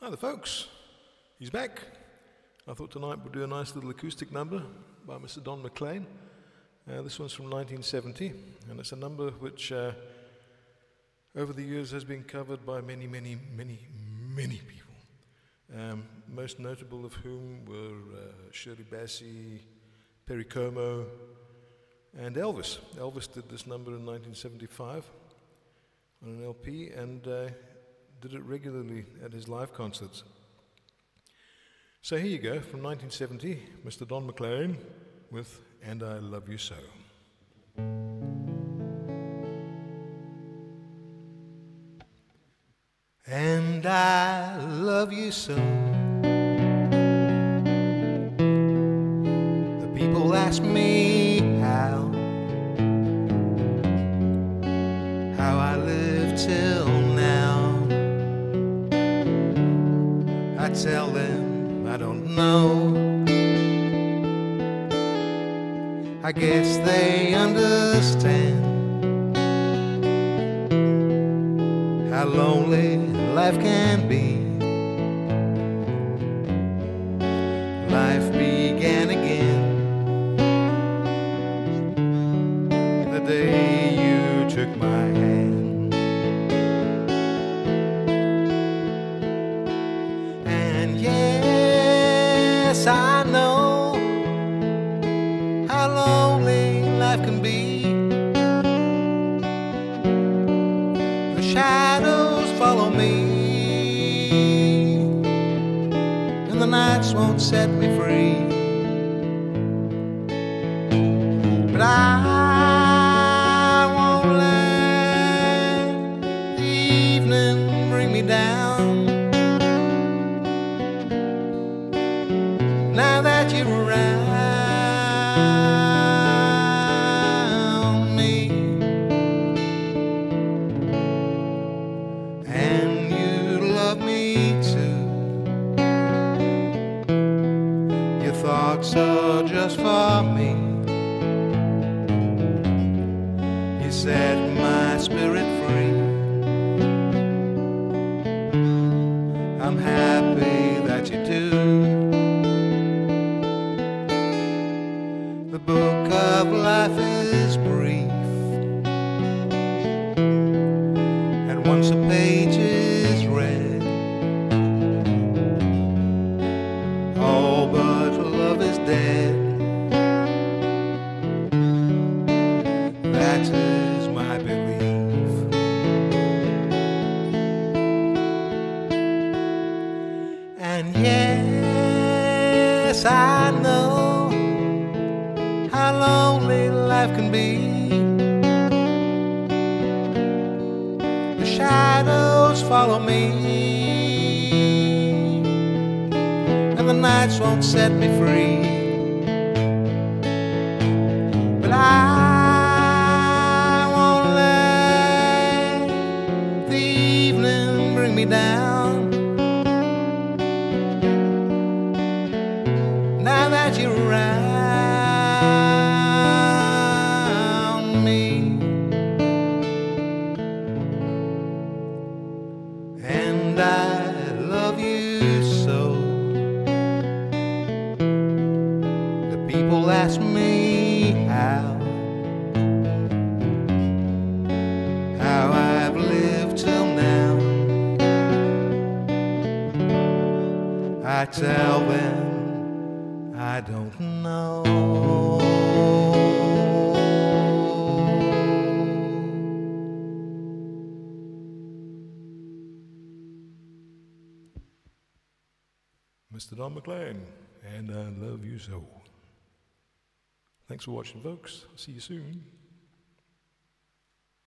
Hi there, folks. He's back. I thought tonight we'd do a nice little acoustic number by Mr. Don McLean. This one's from 1970, and it's a number which over the years has been covered by many people. Most notable of whom were Shirley Bassey, Perry Como, and Elvis. Elvis did this number in 1975 on an LP and did it regularly at his live concerts. So here you go, from 1970, Mr. Don McLean with And I Love You So. And I love you so. The people ask me how I live till now. I tell them I don't know. I guess they understand how lonely life can be. Life began again the day you took my hand. And yes, I know how lonely life can be. The shadows follow me, and the nights won't set me free. But I won't let the evening bring me down. Now that you're around me, and you love me too. Your thoughts are just for me. You set my spirit free. I'm happy that you do. The book of life is brief, and once a page is read, all but love is dead. That is my belief. And yes, I know how lonely life can be. The shadows follow me, and the nights won't set me free. But I won't let the evening bring me down. Now that you're around me, and I love you so. The people ask me how I've lived till now. I tell them I don't know. Mr. Don McLean, and I love you so. Thanks for watching, folks. See you soon.